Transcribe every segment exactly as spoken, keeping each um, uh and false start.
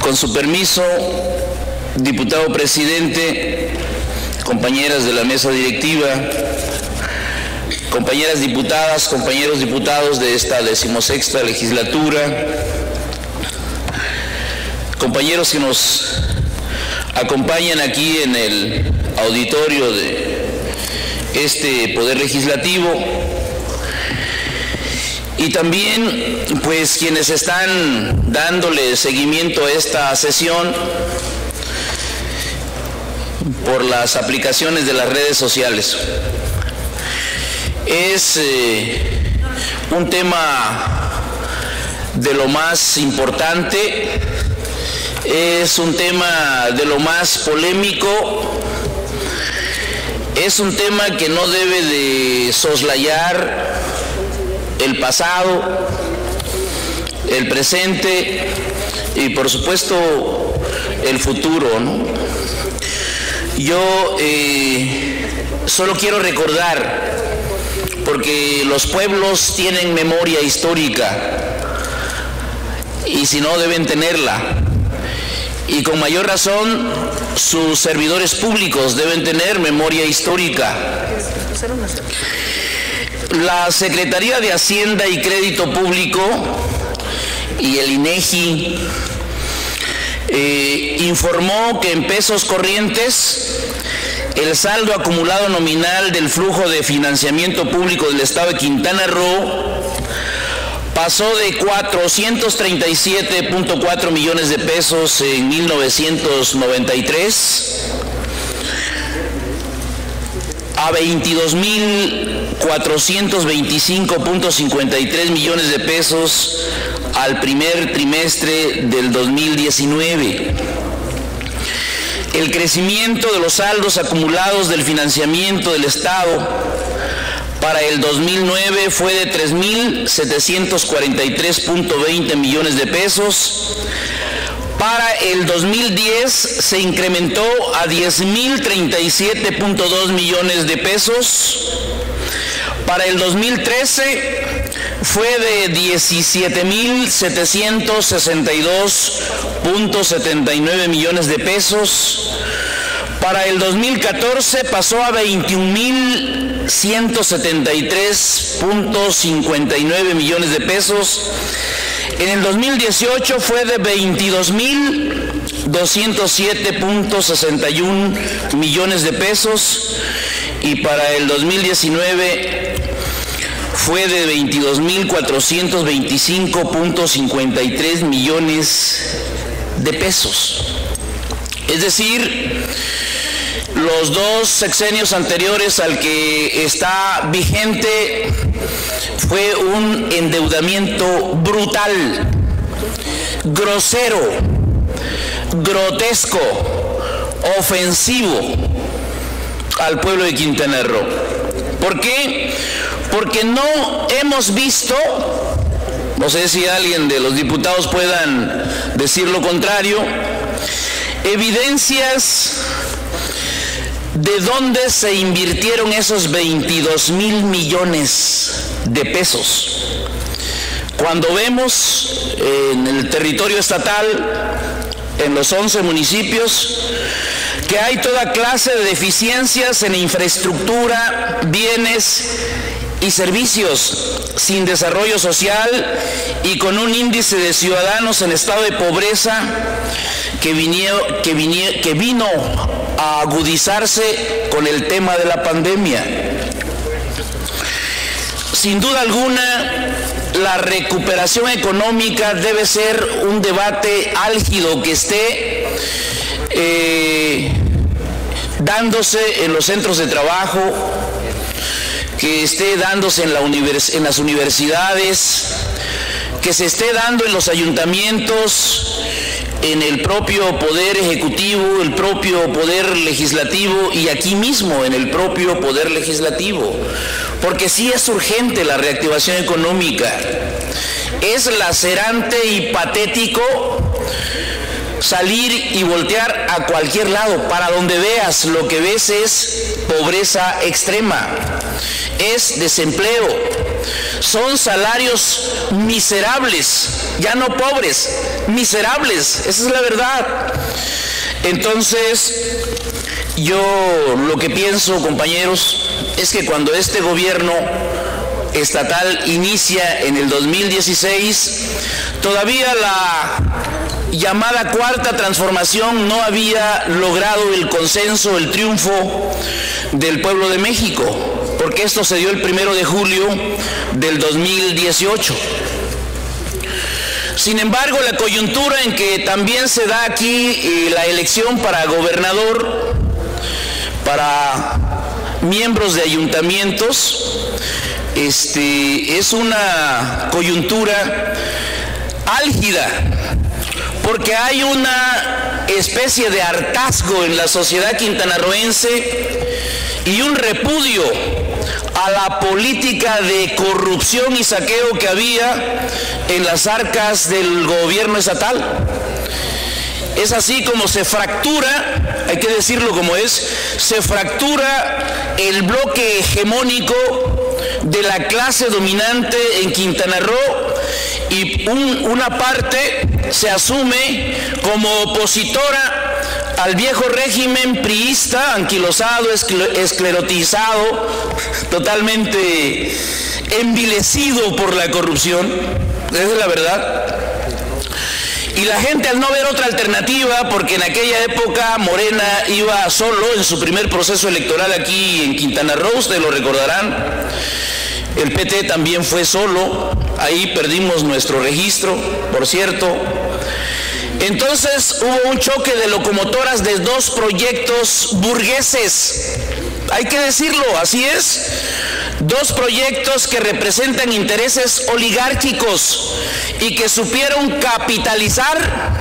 Con su permiso, diputado presidente, compañeras de la mesa directiva, compañeras diputadas, compañeros diputados de esta decimosexta legislatura, compañeros que nos acompañan aquí en el auditorio de este Poder Legislativo, y también pues quienes están dándole seguimiento a esta sesión por las aplicaciones de las redes sociales. Es eh, un tema de lo más importante, es un tema de lo más polémico, es un tema que no debe de soslayar el pasado, el presente y por supuesto el futuro, ¿no? Yo eh, solo quiero recordar, porque los pueblos tienen memoria histórica y si no deben tenerla, y con mayor razón sus servidores públicos deben tener memoria histórica. La Secretaría de Hacienda y Crédito Público y el INEGI eh, informó que en pesos corrientes el saldo acumulado nominal del flujo de financiamiento público del Estado de Quintana Roo pasó de cuatrocientos treinta y siete punto cuatro millones de pesos en mil novecientos noventa y tres a veintidós mil cuatrocientos veinticinco punto cincuenta y tres millones de pesos al primer trimestre del dos mil diecinueve. El crecimiento de los saldos acumulados del financiamiento del Estado para el dos mil nueve fue de tres mil setecientos cuarenta y tres punto veinte millones de pesos. Para el dos mil diez se incrementó a diez mil treinta y siete punto dos millones de pesos. Para el dos mil trece fue de diecisiete mil setecientos sesenta y dos punto setenta y nueve millones de pesos. Para el dos mil catorce pasó a veintiún mil ciento setenta y tres punto cincuenta y nueve millones de pesos. En el dos mil dieciocho fue de veintidós mil doscientos siete punto sesenta y uno millones de pesos y para el dos mil diecinueve fue de veintidós mil cuatrocientos veinticinco punto cincuenta y tres millones de pesos. Es decir, los dos sexenios anteriores al que está vigente fue un endeudamiento brutal, grosero, grotesco, ofensivo al pueblo de Quintana Roo. ¿Por qué? Porque no hemos visto, no sé si alguien de los diputados puedan decir lo contrario, evidencias de dónde se invirtieron esos veintidós mil millones de pesos. Cuando vemos en el territorio estatal, en los once municipios, que hay toda clase de deficiencias en infraestructura, bienes y servicios, sin desarrollo social y con un índice de ciudadanos en estado de pobreza que, vinió, que, vinió, que vino a agudizarse con el tema de la pandemia. Sin duda alguna, la recuperación económica debe ser un debate álgido que esté eh, dándose en los centros de trabajo, que esté dándose en, la univers en las universidades, que se esté dando en los ayuntamientos, en el propio Poder Ejecutivo, el propio Poder Legislativo y aquí mismo en el propio Poder Legislativo. Porque sí es urgente la reactivación económica. Es lacerante y patético salir y voltear a cualquier lado. Para donde veas, lo que ves es pobreza extrema, es desempleo. son salarios miserables, ya no pobres, miserables, esa es la verdad. Entonces, yo lo que pienso, compañeros, es que cuando este gobierno estatal inicia en el dos mil dieciséis, todavía la llamada Cuarta Transformación no había logrado el consenso, el triunfo del pueblo de México, porque esto se dio el primero de julio del dos mil dieciocho. Sin embargo, la coyuntura en que también se da aquí eh, la elección para gobernador, para miembros de ayuntamientos, este, es una coyuntura álgida, porque hay una especie de hartazgo en la sociedad quintanarroense y un repudio a la política de corrupción y saqueo que había en las arcas del gobierno estatal. Es así como se fractura, hay que decirlo como es, se fractura el bloque hegemónico de la clase dominante en Quintana Roo, y un, una parte se asume como opositora al viejo régimen priista, anquilosado, esclerotizado, totalmente envilecido por la corrupción. Esa es la verdad. Y la gente, al no ver otra alternativa, porque en aquella época Morena iba solo en su primer proceso electoral aquí en Quintana Roo, ustedes lo recordarán, el P T también fue solo, ahí perdimos nuestro registro, por cierto. Entonces hubo un choque de locomotoras de dos proyectos burgueses, hay que decirlo, así es, dos proyectos que representan intereses oligárquicos y que supieron capitalizar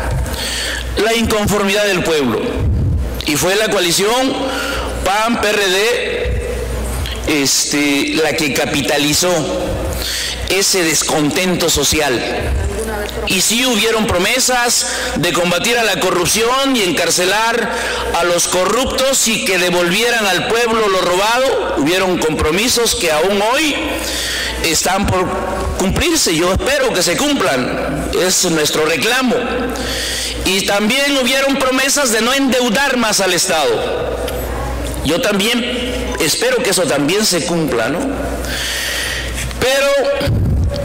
la inconformidad del pueblo. Y fue la coalición P A N P R D este, la que capitalizó ese descontento social. Y sí hubieron promesas de combatir a la corrupción y encarcelar a los corruptos y que devolvieran al pueblo lo robado. Hubieron compromisos que aún hoy están por cumplirse. Yo espero que se cumplan. Es nuestro reclamo. Y también hubieron promesas de no endeudar más al Estado. Yo también espero que eso también se cumpla, ¿no? Pero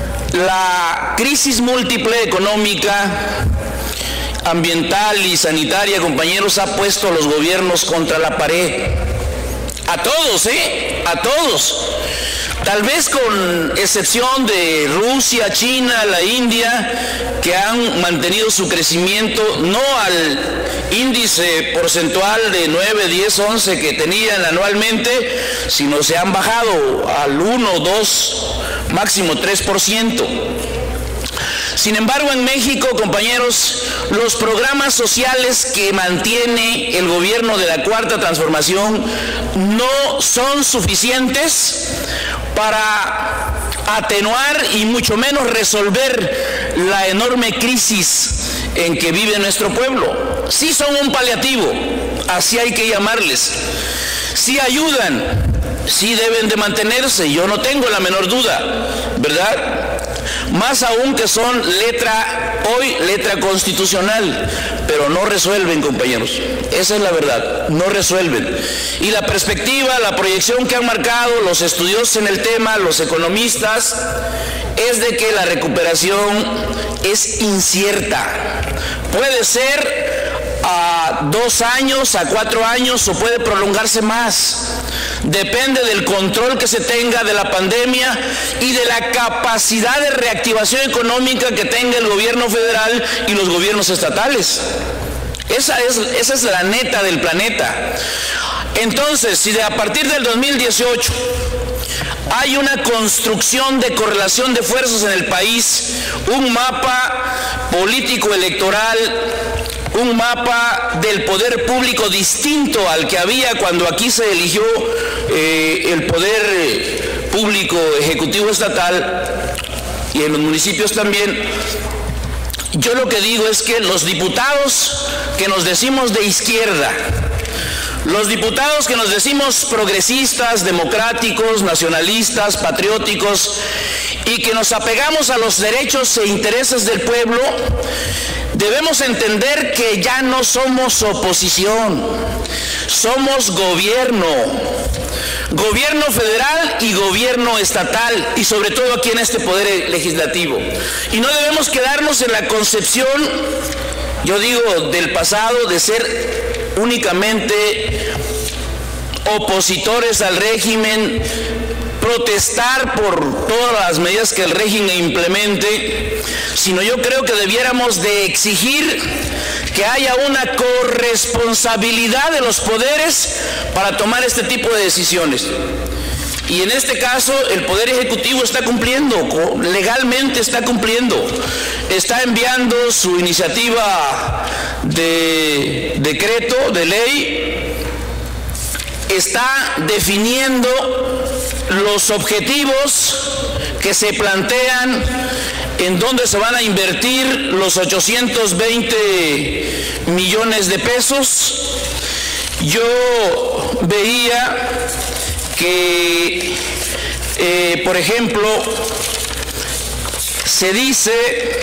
la crisis múltiple económica, ambiental y sanitaria, compañeros, ha puesto a los gobiernos contra la pared. A todos, ¿eh? A todos. Tal vez con excepción de Rusia, China, la India, que han mantenido su crecimiento no al índice porcentual de nueve, diez, once que tenían anualmente, sino se han bajado al uno, dos, máximo tres por ciento. Sin embargo, en México, compañeros, los programas sociales que mantiene el gobierno de la Cuarta Transformación no son suficientes para atenuar y mucho menos resolver la enorme crisis en que vive nuestro pueblo. Sí son un paliativo, así hay que llamarles. Sí ayudan, sí deben de mantenerse, yo no tengo la menor duda, ¿verdad? Más aún que son letra, hoy letra constitucional, pero no resuelven, compañeros. Esa es la verdad, no resuelven. Y la perspectiva, la proyección que han marcado los estudiosos en el tema, los economistas, es de que la recuperación es incierta. Puede ser a dos años, a cuatro años, o puede prolongarse más. Depende del control que se tenga de la pandemia y de la capacidad de reactivación económica que tenga el gobierno federal y los gobiernos estatales. Esa es, esa es la neta del planeta. Entonces, si de a partir del dos mil dieciocho hay una construcción de correlación de fuerzas en el país, un mapa político electoral, un mapa del poder público distinto al que había cuando aquí se eligió eh, el poder eh, público ejecutivo estatal y en los municipios también. Yo lo que digo es que los diputados que nos decimos de izquierda, Los diputados que nos decimos progresistas, democráticos, nacionalistas, patrióticos y que nos apegamos a los derechos e intereses del pueblo, debemos entender que ya no somos oposición, somos gobierno, gobierno federal y gobierno estatal, y sobre todo aquí en este poder legislativo. Y no debemos quedarnos en la concepción, yo digo, del pasado, de ser únicamente opositores al régimen, protestar por todas las medidas que el régimen implemente, sino yo creo que debiéramos de exigir que haya una corresponsabilidad de los poderes para tomar este tipo de decisiones. Y en este caso el Poder Ejecutivo está cumpliendo, legalmente está cumpliendo, está enviando su iniciativa de decreto, de ley, está definiendo los objetivos que se plantean, en dónde se van a invertir los ochocientos veinte millones de pesos. Yo veía que, eh, por ejemplo, se dice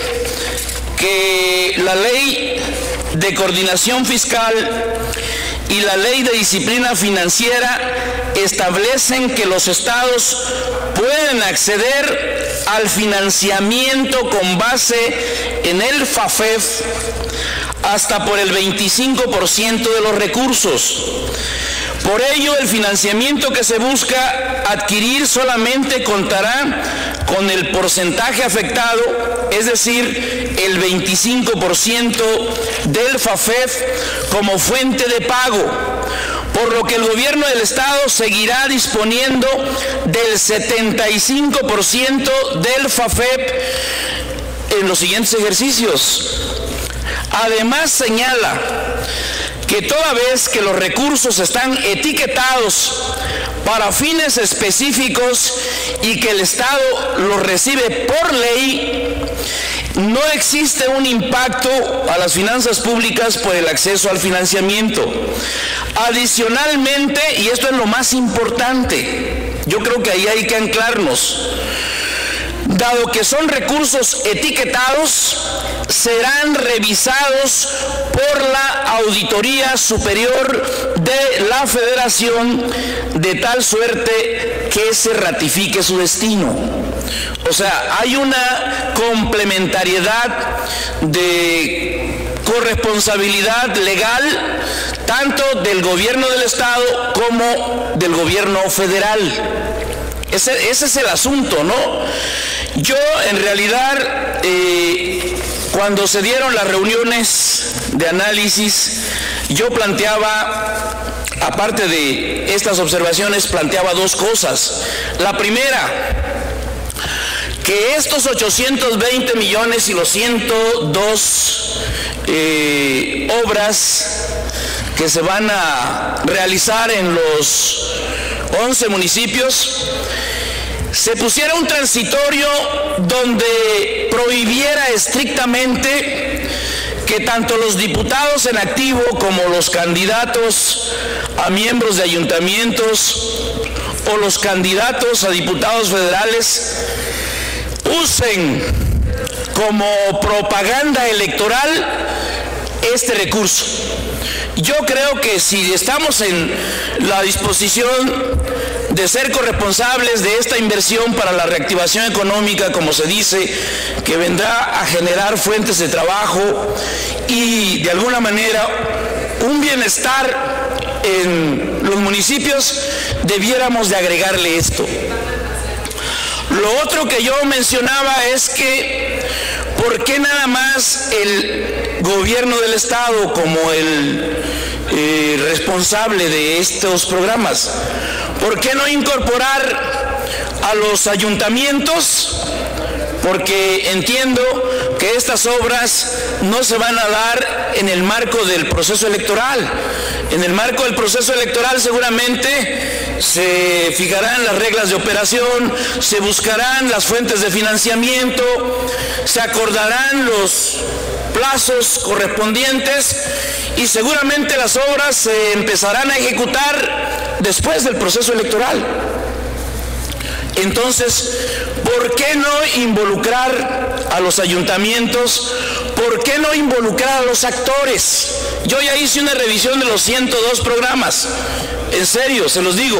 que la ley de coordinación fiscal y la ley de disciplina financiera establecen que los estados pueden acceder al financiamiento con base en el FAFEF hasta por el veinticinco por ciento de los recursos. Por ello, el financiamiento que se busca adquirir solamente contará con el porcentaje afectado, es decir, el veinticinco por ciento del FAFEF como fuente de pago, por lo que el gobierno del estado seguirá disponiendo del setenta y cinco por ciento del FAFEP en los siguientes ejercicios. Además, señala que toda vez que los recursos están etiquetados para fines específicos y que el Estado los recibe por ley, no existe un impacto a las finanzas públicas por el acceso al financiamiento. Adicionalmente, y esto es lo más importante, yo creo que ahí hay que anclarnos, dado que son recursos etiquetados, serán revisados por la Auditoría Superior de la Federación de tal suerte que se ratifique su destino. O sea, hay una complementariedad de corresponsabilidad legal tanto del gobierno del estado como del gobierno federal. Ese, ese es el asunto, ¿no? Yo, en realidad, eh, cuando se dieron las reuniones de análisis, yo planteaba, aparte de estas observaciones, planteaba dos cosas. La primera, que estos ochocientos veinte millones y los ciento dos eh, obras que se van a realizar en los once municipios, se pusiera un transitorio donde prohibiera estrictamente que tanto los diputados en activo como los candidatos a miembros de ayuntamientos o los candidatos a diputados federales usen como propaganda electoral este recurso. Yo creo que si estamos en la disposición de ser corresponsables de esta inversión para la reactivación económica, como se dice, que vendrá a generar fuentes de trabajo y de alguna manera un bienestar en los municipios, debiéramos de agregarle esto. Lo otro que yo mencionaba es que ¿por qué nada más el gobierno del estado como el eh, responsable de estos programas? ¿Por qué no incorporar a los ayuntamientos? Porque entiendo que estas obras no se van a dar en el marco del proceso electoral. En el marco del proceso electoral seguramente se fijarán las reglas de operación, se buscarán las fuentes de financiamiento, se acordarán los plazos correspondientes y seguramente las obras se empezarán a ejecutar después del proceso electoral. Entonces, ¿por qué no involucrar a los ayuntamientos? ¿Por qué no involucrar a los actores? Yo ya hice una revisión de los ciento dos programas, en serio, se los digo,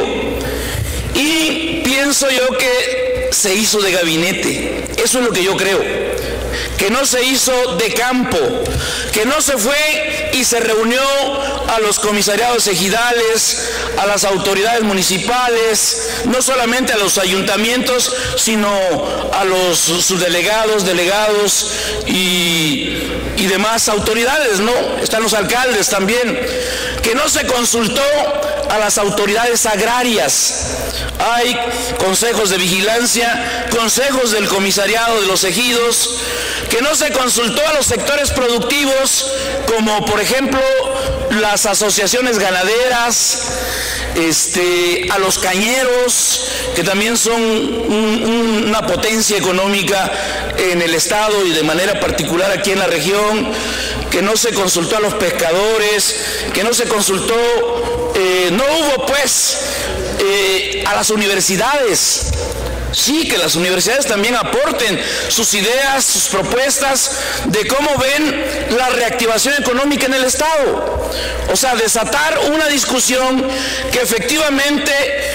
y pienso yo que se hizo de gabinete. Eso es lo que yo creo, que no se hizo de campo, que no se fue y se reunió a los comisariados ejidales, a las autoridades municipales, no solamente a los ayuntamientos, sino a los subdelegados, delegados y, y demás autoridades, ¿no? Están los alcaldes también, que no se consultó a las autoridades agrarias. Hay consejos de vigilancia, consejos del comisariado de los ejidos, que no se consultó a los sectores productivos, como por ejemplo las asociaciones ganaderas, este, a los cañeros, que también son un, un, una potencia económica en el estado y de manera particular aquí en la región, que no se consultó a los pescadores, que no se consultó, eh, no hubo pues eh, a las universidades. Sí, que las universidades también aporten sus ideas, sus propuestas de cómo ven la reactivación económica en el Estado. O sea, desatar una discusión que efectivamente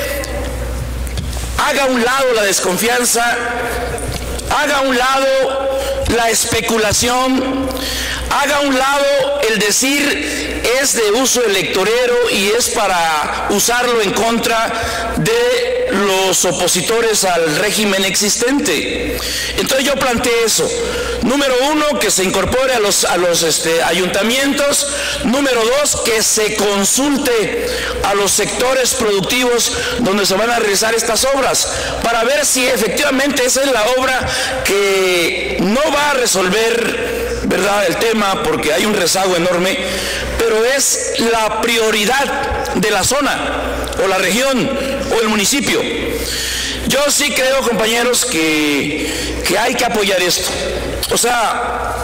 haga a un lado la desconfianza, haga a un lado la especulación, haga a un lado el decir es de uso electorero y es para usarlo en contra de los opositores al régimen existente. Entonces yo planteé eso. Número uno, que se incorpore a los, a los este, ayuntamientos. Número dos, que se consulte a los sectores productivos donde se van a realizar estas obras, para ver si efectivamente esa es la obra que no va a resolver, ¿verdad?, el tema, porque hay un rezago enorme, pero es la prioridad de la zona, o la región, o el municipio. Yo sí creo, compañeros, que, que hay que apoyar esto. O sea,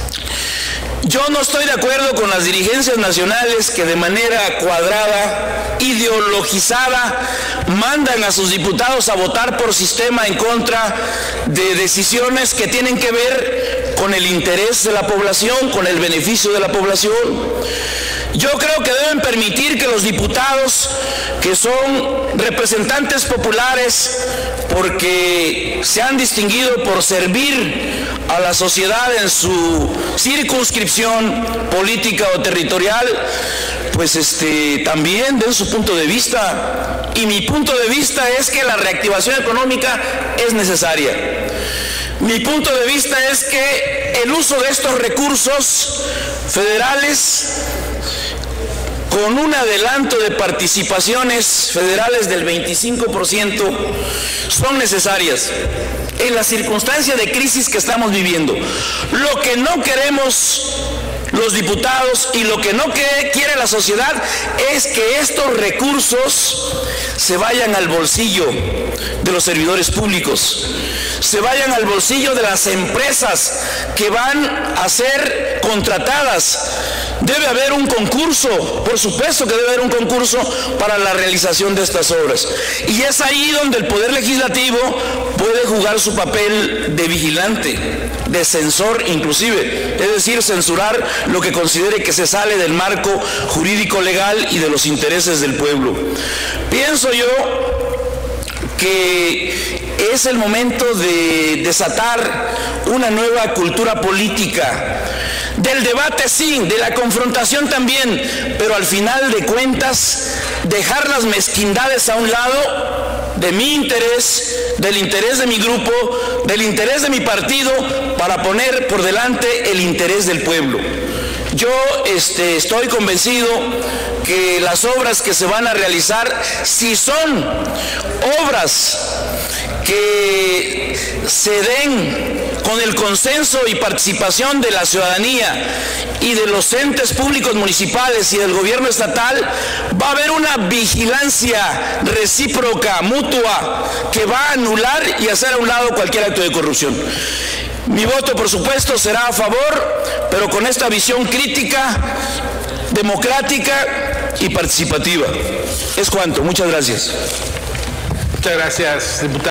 yo no estoy de acuerdo con las dirigencias nacionales que de manera cuadrada, ideologizada, mandan a sus diputados a votar por sistema en contra de decisiones que tienen que ver con el interés de la población, con el beneficio de la población. Yo creo que deben permitir que los diputados, que son representantes populares, porque se han distinguido por servir a la sociedad en su circunscripción política o territorial, pues este, también den su punto de vista. Y mi punto de vista es que la reactivación económica es necesaria. Mi punto de vista es que el uso de estos recursos federales, con un adelanto de participaciones federales del veinticinco por ciento, son necesarias en la circunstancia de crisis que estamos viviendo. Lo que no queremos los diputados y lo que no quiere la sociedad es que estos recursos se vayan al bolsillo de los servidores públicos, se vayan al bolsillo de las empresas que van a ser contratadas. Debe haber un concurso, por supuesto que debe haber un concurso para la realización de estas obras. Y es ahí donde el Poder Legislativo puede jugar su papel de vigilante, de censor inclusive, es decir, censurar lo que considere que se sale del marco jurídico legal y de los intereses del pueblo. Pienso yo que es el momento de desatar una nueva cultura política, del debate sí, de la confrontación también, pero al final de cuentas dejar las mezquindades a un lado, de mi interés, del interés de mi grupo, del interés de mi partido, para poner por delante el interés del pueblo. Yo este, estoy convencido que las obras que se van a realizar, si son obras que se den con el consenso y participación de la ciudadanía y de los entes públicos municipales y del gobierno estatal, va a haber una vigilancia recíproca, mutua, que va a anular y hacer a un lado cualquier acto de corrupción. Mi voto, por supuesto, será a favor, pero con esta visión crítica democrática y participativa. Es cuanto. Muchas gracias. Muchas gracias, diputado.